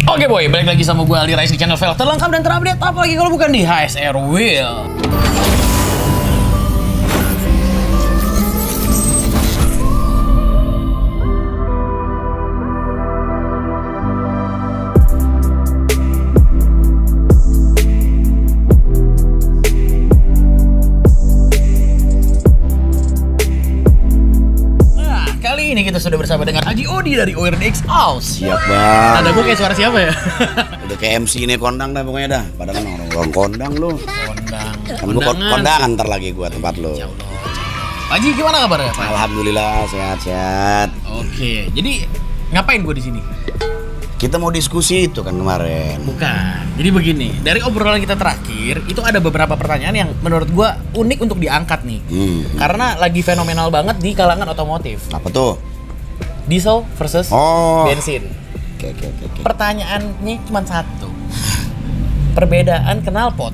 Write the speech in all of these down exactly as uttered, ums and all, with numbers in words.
Oke boy, balik lagi sama gue Ali Rais di channel Velg terlengkap dan terupdate, apalagi kalau bukan di H S R Wheel. Ini kita sudah bersama dengan Haji Odi dari O R D X House. Siap bang. Ada gue kayak suara siapa ya? Udah kayak M C ini kondang dah pokoknya dah. Padahal kan orang kondang lu. Kondang. Kan gua kondangan ntar lagi gua tempat lu. Insya Allah. Haji gimana kabarnya Pak? Alhamdulillah sehat-sehat. Oke, jadi ngapain gue di sini? Kita mau diskusi itu kan kemarin. Bukan. Jadi begini, dari obrolan kita terakhir itu ada beberapa pertanyaan yang menurut gua unik untuk diangkat nih. Hmm. Karena lagi fenomenal banget di kalangan otomotif. Apa tuh? Diesel versus oh. bensin. Oke, oke, oke. Pertanyaannya cuma satu. Perbedaan knalpot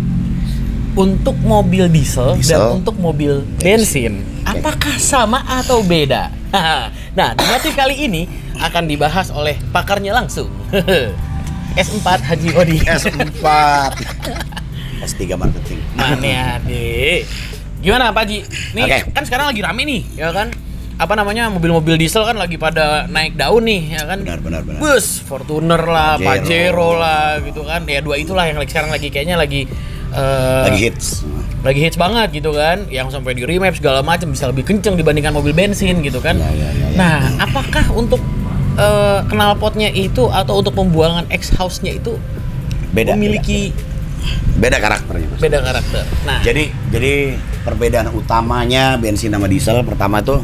untuk mobil diesel, diesel dan untuk mobil bensin, okay. Apakah sama atau beda? Nah, di materi kali ini akan dibahas oleh pakarnya langsung. S empat Haji Odi. S empat S tiga marketing. Mana adik? Gimana Pak Haji? Nih okay. Kan sekarang lagi rame nih, ya kan? Apa namanya, mobil-mobil diesel kan lagi pada naik daun nih, ya kan? Benar, benar, benar. Bus, Fortuner lah, Pajero, Pajero lah, gitu kan? Ya dua itulah yang lagi sekarang lagi kayaknya lagi uh, lagi hits. Lagi hits banget gitu kan? Yang sampai di remap segala macam bisa lebih kenceng dibandingkan mobil bensin gitu kan? Ya, ya, ya, ya. Nah, apakah untuk uh, knalpotnya itu atau untuk pembuangan exhaust-nya itu beda, memiliki beda, beda karakternya? Mas. Beda karakter. Nah, jadi jadi perbedaan utamanya bensin sama diesel pertama tuh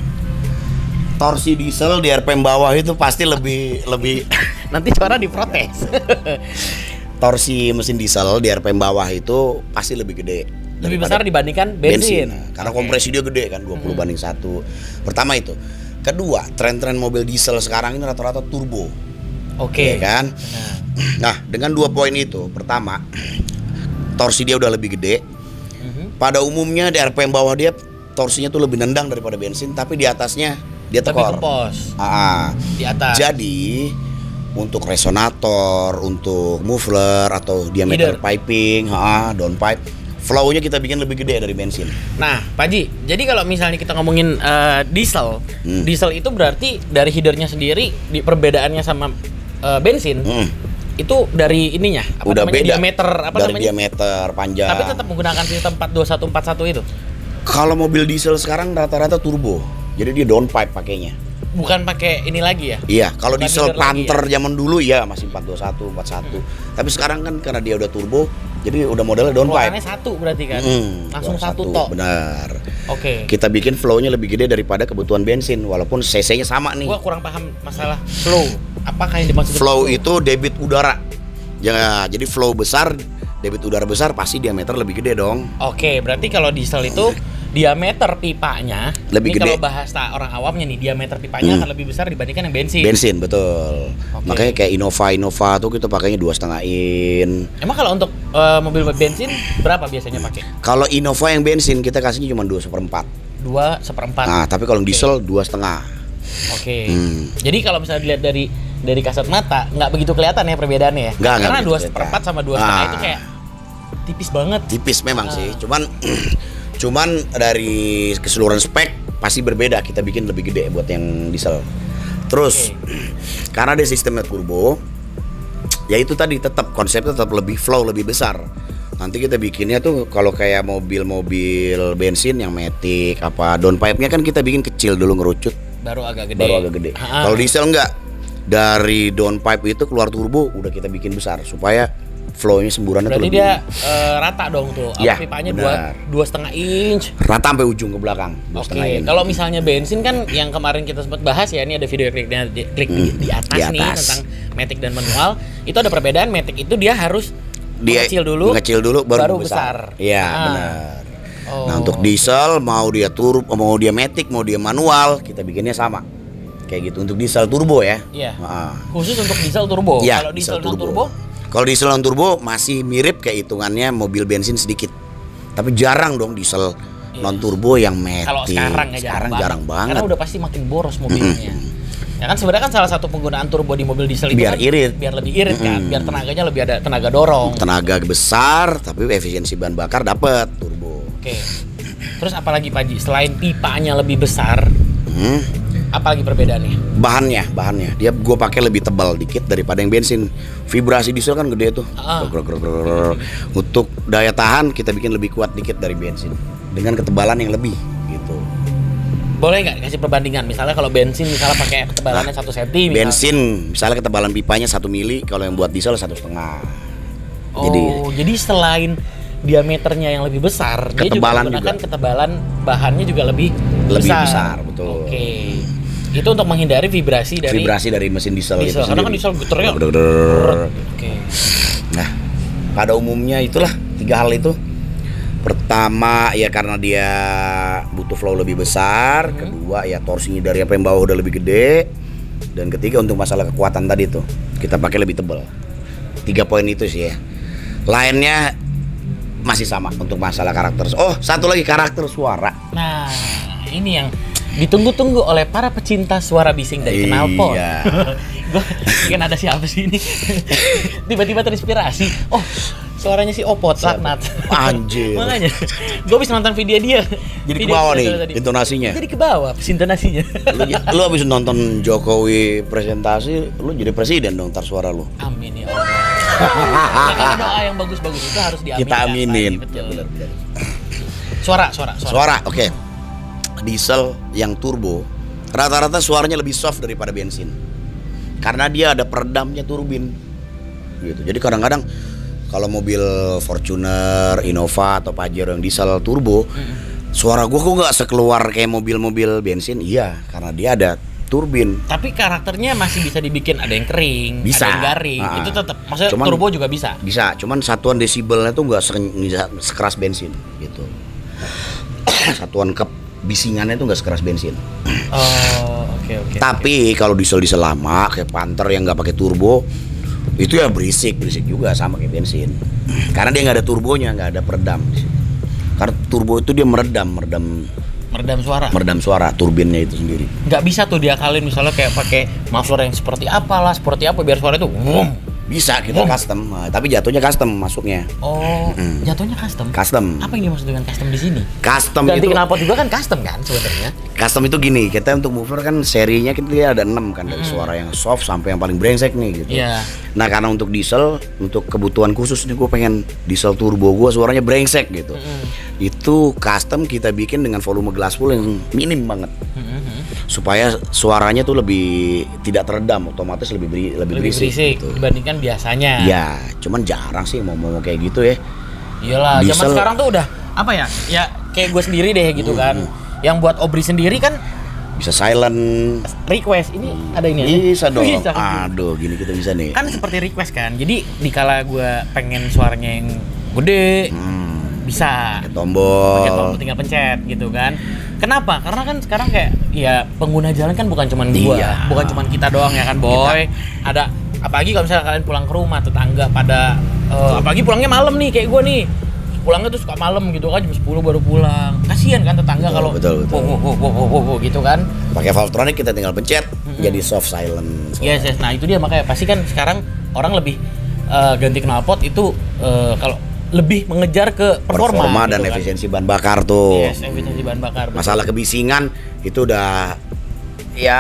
torsi diesel di R P M bawah itu pasti lebih lebih nanti suara diprotes. Torsi mesin diesel di R P M bawah itu pasti lebih gede, lebih besar dibandingkan bensin, bensin. Karena okay. kompresi dia gede kan, dua puluh hmm. banding satu. Pertama itu. Kedua, tren-tren mobil diesel sekarang ini rata-rata turbo. Oke. Okay. Ya kan? Nah, dengan dua poin itu, pertama, torsi dia udah lebih gede. Mm-hmm. Pada umumnya di R P M bawah dia torsinya tuh lebih nendang daripada bensin, tapi di atasnya dia tekor. Lebih kempos. Ah, di atas. Jadi untuk resonator, untuk muffler atau diameter Header. piping, ah, downpipe, flow-nya kita bikin lebih gede dari bensin. Nah, Pak Ji, jadi kalau misalnya kita ngomongin uh, diesel, hmm. diesel itu berarti dari headernya sendiri, di perbedaannya sama uh, bensin, hmm. itu dari ininya, apa udah namanya, beda. diameter, apa dari namanya? diameter panjang. Tapi tetap menggunakan sistem empat dua satu empat satu itu. Kalau mobil diesel sekarang rata-rata turbo, jadi dia downpipe pakainya. Bukan pakai ini lagi ya? Iya, kalau diesel Panther ya? zaman dulu ya masih empat dua satu empat satu. Hmm. Tapi sekarang kan karena dia udah turbo, jadi udah modelnya downpipe. Keluarannya satu berarti kan? Hmm, langsung satu tok. Benar. Oke. Okay. Kita bikin flow-nya lebih gede daripada kebutuhan bensin, walaupun cc-nya sama nih. Gua kurang paham masalah flow. Apakah yang dimaksud flow itu debit udara? Ya, jadi flow besar, debit udara besar pasti diameter lebih gede dong. Oke, okay, berarti kalau diesel itu diameter pipanya lebih ini gede. Kalau bahasa orang awamnya nih, diameter pipanya hmm. akan lebih besar dibandingkan yang bensin. Bensin, betul. Okay. Makanya kayak Innova Innova tuh kita pakainya dua setengah in. Emang kalau untuk uh, mobil bensin berapa biasanya pakai? Kalau Innova yang bensin kita kasihnya cuma dua seperempat. Dua seperempat. Nah, tapi kalau okay. diesel dua setengah. Oke. Okay. Hmm. Jadi kalau misalnya dilihat dari dari kasat mata nggak begitu kelihatan ya perbedaannya ya? Nggak, karena dua seperempat sama dua setengah ah. itu kayak tipis banget. Tipis memang ah. sih. Cuman Cuman dari keseluruhan spek pasti berbeda, kita bikin lebih gede buat yang diesel. Terus okay. karena ada sistemnya turbo, ya itu tadi tetap konsepnya tetap lebih flow, lebih besar. Nanti kita bikinnya tuh kalau kayak mobil-mobil bensin yang Matic apa downpipe-nya kan kita bikin kecil dulu ngerucut. Baru agak gede. Baru agak gede. Kalau diesel enggak, dari downpipe itu keluar turbo udah kita bikin besar supaya flow-nya semburannya berarti tuh lebih. Dia uh, rata dong tuh. Ya, pipanya dua dua setengah inch. Rata sampai ujung ke belakang. Oke. Okay. Kalau misalnya bensin kan yang kemarin kita sempat bahas ya, ini ada video kliknya di, klik hmm, di, di, atas di atas nih tentang matic dan manual. Itu ada perbedaan, matic itu dia harus dia mengecil dulu, mengecil dulu baru, baru besar. Iya ah. benar. Oh. Nah untuk diesel mau dia turbo, mau dia matic, mau dia manual, kita bikinnya sama. Kayak gitu untuk diesel turbo ya. Iya. Ah. Khusus untuk diesel turbo. Ya, kalau diesel, diesel turbo. turbo Kalau diesel non turbo masih mirip kayak hitungannya mobil bensin sedikit. Tapi jarang dong diesel yeah. non turbo yang matic. Kalau sekarang ya sekarang jarang, jarang banget. Karena udah pasti makin boros mobilnya. Mm-hmm. Ya kan sebenarnya kan salah satu penggunaan turbo di mobil diesel itu Biar kan irit. biar lebih irit kan, Mm-mm. biar tenaganya lebih ada tenaga dorong. Tenaga besar tapi efisiensi bahan bakar dapat turbo. Oke. Terus apalagi Pak Haji? Selain pipanya lebih besar, Hmm. apalagi perbedaannya? Bahannya, bahannya dia gue pakai lebih tebal dikit daripada yang bensin. Vibrasi diesel kan gede tuh. Ah. Grok, grok, grok, grok. Untuk daya tahan kita bikin lebih kuat dikit dari bensin dengan ketebalan yang lebih gitu. Boleh nggak kasih perbandingan? Misalnya kalau bensin misalnya pakai ketebalannya satu senti, misalnya. Bensin misalnya ketebalan pipanya satu mili, kalau yang buat diesel satu setengah. Oh, Jadi jadi selain diameternya yang lebih besar, dia juga Ketebalan menggunakan juga. ketebalan bahannya juga lebih Lebih besar. besar, betul. Oke. Itu untuk menghindari vibrasi dari vibrasi dari mesin diesel, diesel. itu Karena kan sendiri. diesel geternya. Grok, grok, grok. Oke. Nah, pada umumnya itulah tiga hal itu. Pertama ya karena dia butuh flow lebih besar, Hmm. kedua ya torsinya dari apa yang bawah udah lebih gede, dan ketiga untuk masalah kekuatan tadi tuh kita pakai lebih tebal. Tiga poin itu sih ya. Lainnya masih sama untuk masalah karakter. Oh, satu lagi karakter suara. Nah, ini yang ditunggu-tunggu oleh para pecinta suara bising dari Knalpot. Iya. Gue kan ada siapa sih ini? Tiba-tiba terinspirasi. Oh, suaranya si Opot laknat. Anjir. Makanya gue bisa nonton video dia. Jadi ke Video bawah dia nih tadi. intonasinya. Jadi ke bawah intonasinya. Lu, lu abis nonton Jokowi presentasi, lu jadi presiden dong ntar suara lu. Amin ya Allah. Ya, karena doa yang bagus-bagus itu harus diaminin. Kita aminin. Betul. Ya, benar, benar. Suara, suara, suara. Suara, oke. Diesel yang turbo rata-rata suaranya lebih soft daripada bensin. Karena dia ada peredamnya turbin. Gitu. Jadi kadang-kadang kalau mobil Fortuner, Innova atau Pajero yang diesel turbo, Mm. suara gua kok nggak sekeluar kayak mobil-mobil bensin? Iya, karena dia ada turbin. Tapi karakternya masih bisa dibikin, ada yang kering, Bisa. ada yang garing. Ah. Itu tetap, maksudnya Cuman- turbo juga bisa. Bisa, cuman satuan desibelnya tuh nggak se- nggak sekeras bensin gitu. Satuan kebisingannya tuh nggak sekeras bensin. Oh, oke oke. Tapi kalau diesel-diesel lama kayak Panther yang nggak pakai turbo itu ya berisik, berisik juga sama kayak bensin. Karena dia nggak ada turbonya, nggak ada peredam. Karena turbo itu dia meredam, meredam, Meredam suara. meredam suara turbinnya itu sendiri. Nggak bisa tuh diakalin misalnya kayak pakai muffler yang seperti apalah, seperti apa biar suara itu wum. Bisa kita Hmm. custom, nah, tapi jatuhnya custom masuknya. Oh, Mm-mm. jatuhnya custom. Custom. Apa yang dimaksud dengan custom di sini? Custom Ganti itu knalpot juga kan custom kan sebenarnya. Custom itu gini, kita untuk muffler kan serinya kita ada enam kan, dari suara yang soft sampai yang paling brengsek nih gitu. Iya. Nah karena untuk diesel, untuk kebutuhan khusus nih gue pengen diesel turbo gue suaranya brengsek gitu. Itu custom kita bikin dengan volume glass full yang minim banget, supaya suaranya tuh lebih tidak teredam, otomatis lebih beri, lebih, Lebih berisik, berisik gitu. dibandingkan biasanya. Ya, cuman jarang sih mau mau kayak gitu ya. Iyalah, zaman Diesel- sekarang tuh udah apa ya? Ya kayak gue sendiri deh gitu kan. Yang buat Obri sendiri kan Bisa silent. request ini ada ini ya? Bisa dong. Bisa. Aduh, gini kita bisa nih. Kan seperti request kan. Jadi dikala gue pengen suaranya yang gede, Hmm, bisa. pakai tombol. Pakai tombol tinggal pencet gitu kan. Kenapa? Karena kan sekarang kayak ya pengguna jalan kan bukan cuman gua, Iya. bukan cuman kita doang ya kan, boy. Ada apalagi kalau misalnya kalian pulang ke rumah, tetangga pada eh, apalagi pulangnya malam nih kayak gua nih. Pulangnya tuh suka malam gitu kan, jam sepuluh baru pulang. Kasihan kan tetangga Betul, kalau betul, betul. wo, wo, wo, wo, wo, wo, gitu kan. Pakai Valvetronic kita tinggal pencet, jadi soft silent. Yes, yes. Nah, itu dia makanya pasti kan sekarang orang lebih eh, ganti knalpot itu eh, kalau lebih mengejar ke performa, Performa dan gitu kan. efisiensi bahan bakar tuh. Yes, efisiensi bahan bakar. betul. Masalah kebisingan itu udah ya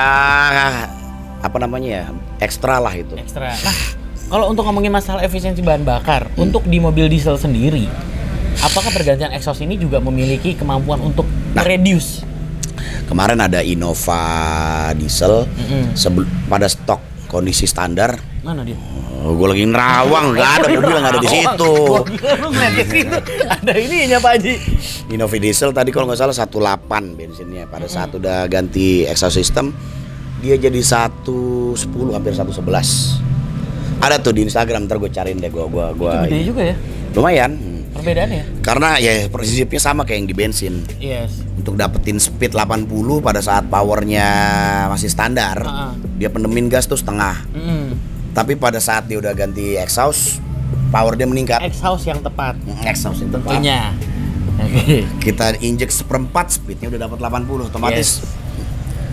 apa namanya ya, ekstra lah itu. Ekstra. Nah, kalau untuk ngomongin masalah efisiensi bahan bakar, untuk di mobil diesel sendiri, apakah pergantian exhaust ini juga memiliki kemampuan untuk Nah. reduce? Kemarin ada Innova diesel Mm-mm. sebel- pada stok kondisi standar. Mana dia? Oh, gue lagi nerawang, nggak ada mobil nggak ada di situ. Gua kira lu ngeliat ke situ. Ada ininya Pak Haji. Innova diesel tadi kalau nggak salah seratus delapan bensinnya. Pada saat udah ganti exhaust system, dia jadi seratus sepuluh hampir seratus sebelas. Ada tuh di Instagram, ntar gue cariin deh, gue gua gua Itu gede juga ya lumayan. Hmm. perbedaannya. Karena ya prinsipnya sama kayak yang di bensin. Yes. Untuk dapetin speed delapan puluh pada saat powernya masih standar, Ah. dia pendemin gas tuh setengah. Mm. Tapi pada saat dia udah ganti exhaust, power dia meningkat. Exhaust yang tepat. Mm, Exhaust itu tepat. Tentunya. Oke. Kita injek seperempat, speednya udah dapat delapan puluh otomatis.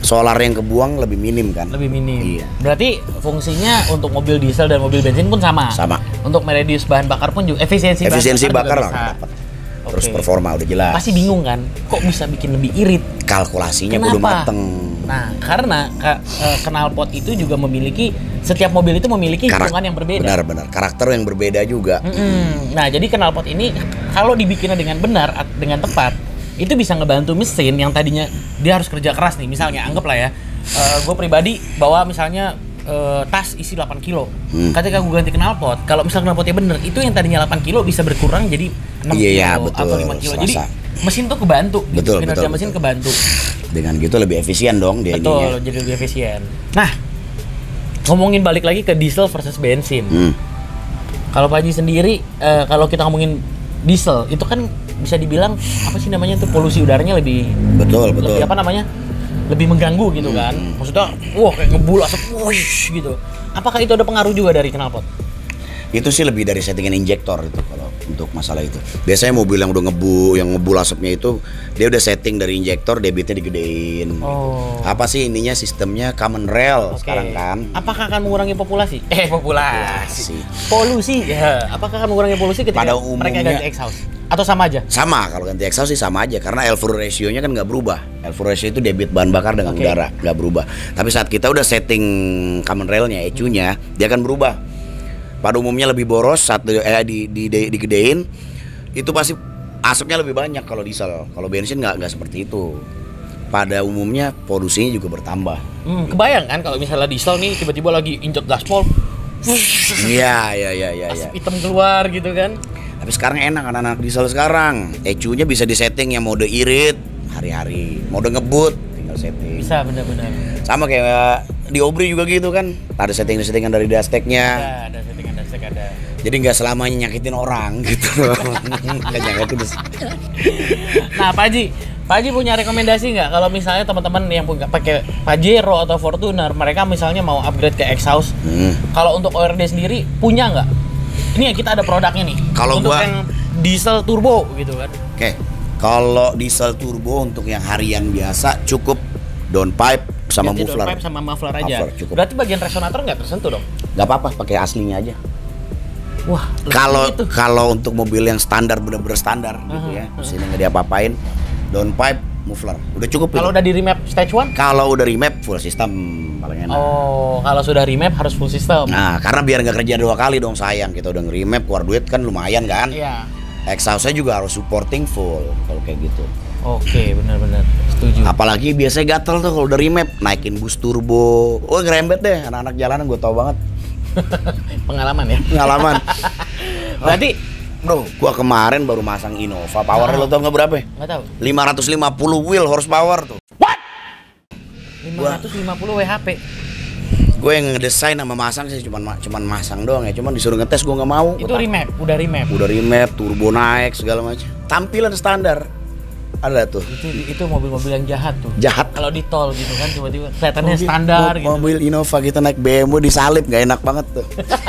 solar yang kebuang lebih minim kan? Lebih minim. Iya. Berarti fungsinya untuk mobil diesel dan mobil bensin pun sama. Sama. Untuk meredius bahan bakar pun juga efisiensi, Efisiensi bahan bakar, bakar juga lah bisa. dapat. Terus Oke. performa udah jelas. Pasti bingung kan, kok bisa bikin lebih irit? Kalkulasinya Kenapa? kudu mateng. Nah, karena ka, eh, knalpot itu juga memiliki, setiap mobil itu memiliki Karak- hitungan yang berbeda. Benar-benar karakter yang berbeda juga. Mm-mm. Nah, jadi knalpot ini kalau dibikinnya dengan benar, at- dengan tepat, itu bisa ngebantu mesin yang tadinya dia harus kerja keras nih. Misalnya, anggaplah ya, gue pribadi bawa misalnya eh, tas isi delapan kilo. Hmm. Ketika gue ganti knalpot, kalau misalnya knalpotnya bener, itu yang tadinya delapan kilo bisa berkurang jadi enam Iya, iya, kilo betul. atau lima kilo. Jadi Selasa. mesin tuh kebantu. gitu. Betul, Kinerja betul, mesin betul. kebantu. Dengan gitu lebih efisien dong dia Betul, ininya. jadi lebih efisien. Nah, ngomongin balik lagi ke diesel versus bensin. Hmm. Kalau Pak Haji sendiri, eh, kalau kita ngomongin diesel, itu kan bisa dibilang apa sih namanya tuh polusi udaranya lebih, Betul, betul. lebih apa namanya, lebih mengganggu gitu kan. Maksudnya, wah kayak ngebul asap, wush gitu. Apakah itu ada pengaruh juga dari knalpot? Itu sih lebih dari settingan injektor itu kalau untuk masalah itu. Biasanya mobil yang udah ngebu, yang ngebul asapnya itu dia udah setting dari injektor, debitnya digedein. Oh. Apa sih ininya sistemnya common rail Oke. sekarang kan? Apakah akan mengurangi populasi? Eh, populasi. Populasi. Polusi. Ya, apakah akan mengurangi polusi ketika Pada mereka umumnya- ganti exhaust? Atau sama aja? Sama, kalau ganti exhaust sih sama aja karena air-fuel ratio-nya kan nggak berubah. Air-fuel ratio itu debit bahan bakar dengan Oke. udara, nggak berubah. Tapi saat kita udah setting common railnya, E C U-nya, dia akan berubah. Pada umumnya lebih boros saat di, eh, di, di, di- digedein, itu pasti asapnya lebih banyak kalau diesel. Kalau bensin nggak nggak seperti itu. Pada umumnya polusinya juga bertambah. Hmm, kebayang kan kalau misalnya diesel nih tiba-tiba lagi injek gaspol, Iya, iya, iya, iya. Ya. asap hitam keluar gitu kan. Tapi sekarang enak anak-anak diesel sekarang. E C U-nya bisa disetting yang mode irit hari-hari, mode ngebut tinggal setting. Bisa benar-benar. Sama kayak di Obri juga gitu kan. Ada setting-settingan dari dasteknya. Ada, ada settingan dastek ada. Jadi nggak selamanya nyakitin orang gitu. Nggak nyakitin. Nah, Pak Haji, Pak Haji punya rekomendasi nggak kalau misalnya teman-teman yang punya pakai Pajero atau Fortuner, mereka misalnya mau upgrade ke exhaust, Hmm. kalau untuk O R D sendiri punya nggak? Ini ya kita ada produknya nih. Kalau untuk gua- yang diesel turbo gitu kan. Oke, kalau diesel turbo untuk yang harian biasa cukup downpipe sama Ganti muffler. downpipe sama muffler aja. Muffler, cukup. Berarti bagian resonator nggak tersentuh dong? Gak apa-apa, pakai aslinya aja. Wah, Kalau itu. kalau untuk mobil yang standar bener-bener standar gitu Aha, ya, mesinnya nggak diapa-apain, downpipe, muffler, udah cukup. Kalau itu. udah di remap stage one? Kalau udah remap full system paling enak. Oh, kalau sudah remap harus full system. Nah, karena biar nggak kerja dua kali dong, sayang kita udah nge-remap keluar duit kan lumayan kan. Iya. Exhaustnya juga harus supporting full kalau kayak gitu. Oke, benar-benar setuju. Apalagi biasanya gatel tuh kalau udah remap, naikin boost turbo. Oh, ngerembet deh anak-anak jalanan gue tau banget. Pengalaman ya. Pengalaman. Berarti Bro, gua kemarin baru masang Innova. Power Ah. lo tau nggak berapa? nggak tahu. lima ratus lima puluh wheel horsepower tuh. lima ratus lima puluh W H P. Gue yang ngedesain sama masang sih cuman ma- cuman masang doang ya. Cuman disuruh ngetes gue nggak mau. Itu remap, udah remap. Udah remap, turbo naik segala macam. Tampilan standar. Ada tuh. Itu itu mobil-mobil yang jahat tuh. Jahat. Kalau di tol gitu kan tiba-tiba kelihatannya Mobil- standar mo- gitu. Mobil Innova kita naik B M W disalip nggak enak banget tuh.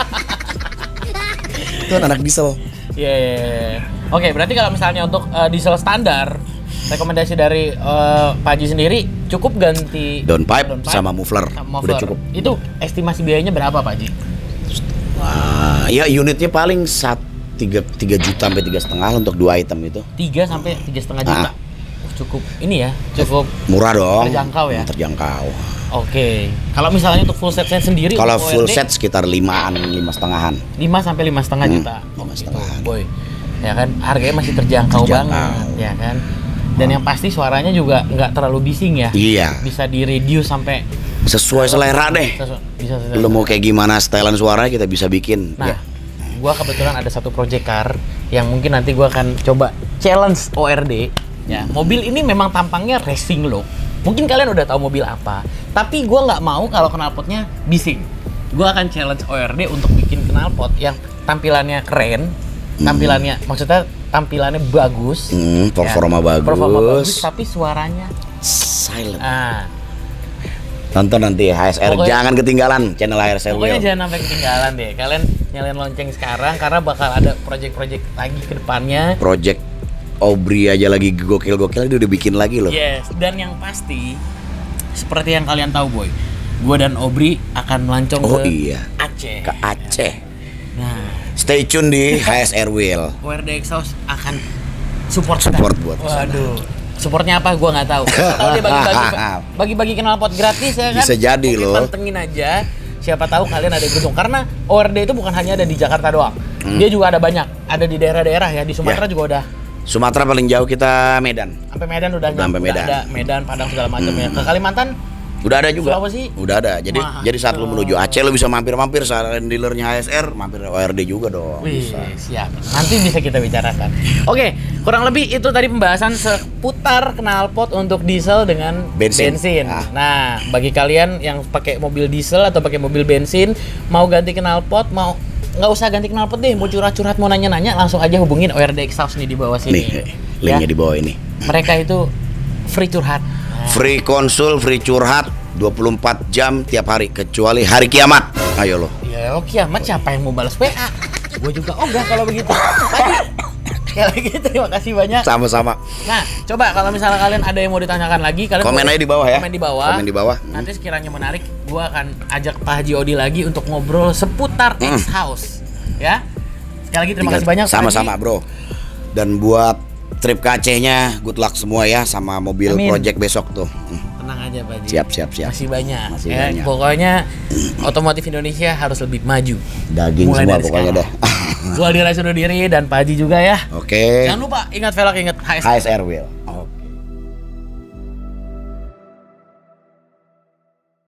Itu anak diesel. Iya. iya, iya. Oke, berarti kalau misalnya untuk eh, diesel standar, rekomendasi dari eh, Pak Haji sendiri cukup ganti Downpipe sama muffler. sama Udah muffler. cukup. Itu estimasi biayanya berapa Pak Haji? Wah, ya unitnya paling sat tiga tiga juta sampai tiga setengah untuk dua item itu. tiga sampai tiga setengah juta. Ah. Uh, cukup ini ya, cukup. Murah dong. Terjangkau ya? Hmm, Terjangkau. Oke. Kalau misalnya untuk full set sendiri Kalau untuk full O R D, set sekitar limaan, lima setengahan. lima sampai lima setengah Hmm, juta. lima Oh, gitu, setengahan. boy. Ya kan, harganya masih terjangkau, Terjangkau. banget, ya kan. Dan yang pasti suaranya juga nggak terlalu bising ya. Iya. Bisa di reduce sampai Sesuai selera deh. sesu- bisa sesuai. Lo mau kayak gimana setelan suara kita bisa bikin. Nah, Ya. gua kebetulan ada satu project car yang mungkin nanti gua akan coba challenge O R D. Ya, mobil ini memang tampangnya racing look. Mungkin kalian udah tahu mobil apa, tapi gua nggak mau kalau knalpotnya bising. Gua akan challenge O R D untuk bikin knalpot yang tampilannya keren, tampilannya maksudnya tampilannya bagus, Hmm, performa ya, bagus. performa bagus, tapi suaranya, Silent. ah, Tonton nanti H S R, Pokoknya- jangan ketinggalan channel H S R. pokoknya Wheel. jangan sampai ketinggalan deh. Kalian nyalain lonceng sekarang karena bakal ada project-project lagi ke depannya. Project Obri aja lagi gokil-gokil dia udah bikin lagi loh. Yes, dan yang pasti seperti yang kalian tahu boy, gue dan Obri akan melancong Oh ke iya, Aceh. ke Aceh. Nah, Stay tune di H S R Wheel. O R D Exhaust akan support Support kita. buat kesana. Waduh, supportnya apa? Gue nggak tahu. Tahu dia bagi-bagi, bagi-bagi knalpot gratis ya kan? Bisa jadi Oke, loh. pantengin aja. Siapa tahu kalian ada di Gunung. Karena O R D itu bukan hanya ada di Jakarta doang. Hmm. Dia juga ada banyak. Ada di daerah-daerah ya. Di Sumatera Ya. juga udah. Sumatera paling jauh kita Medan. Sampai Medan udah, Udah sampai udah Medan. ada Medan, Padang segala macam ya. Ke Kalimantan Udah ada juga. Sulawesi? Udah ada. Jadi Wah, jadi saat lu tuh. menuju Aceh lu bisa mampir-mampir selain dealernya H S R, mampir O R D juga dong. Wih, Bisa. siap. Nanti bisa kita bicarakan. Oke, kurang lebih itu tadi pembahasan seputar knalpot untuk diesel dengan Bensin. bensin. Ah. Nah, bagi kalian yang pakai mobil diesel atau pakai mobil bensin, mau ganti knalpot, mau nggak usah ganti knalpot deh, mau curhat-curhat, mau nanya-nanya, langsung aja hubungin O R D Exhaust nih di bawah sini. Nih, linknya Ya. di bawah ini. Mereka itu free curhat. Nah, Free konsul, free curhat dua puluh empat jam tiap hari kecuali hari kiamat. Ayo lo. ya lo kiamat siapa yang mau balas W A? Gue juga ogah kalau begitu. Tadi sekali lagi terima kasih banyak. Sama-sama. Nah, coba kalau misalnya kalian ada yang mau ditanyakan lagi, kalian Komen boleh aja di bawah ya. Komen di bawah. Komen di bawah. Nanti sekiranya menarik, gua akan ajak Pak Haji Odi lagi untuk ngobrol seputar Hmm. X-House. Ya. Sekali lagi terima Tinggal- kasih banyak Pak Sama-sama, Haji. Bro. Dan buat trip ke Acehnya, good luck semua ya sama mobil Amin. project besok tuh. Hmm. Tenang aja Pak Haji. Siap, siap, siap. Masih banyak. Masih ya. banyak. Pokoknya otomotif Indonesia harus lebih maju. Daging Mulai semua dari pokoknya sekarang. dah. Gua Dira Sudodiri dan Pak Haji juga ya. Oke. Jangan lupa ingat velg, ingat H S. H S R Wheel.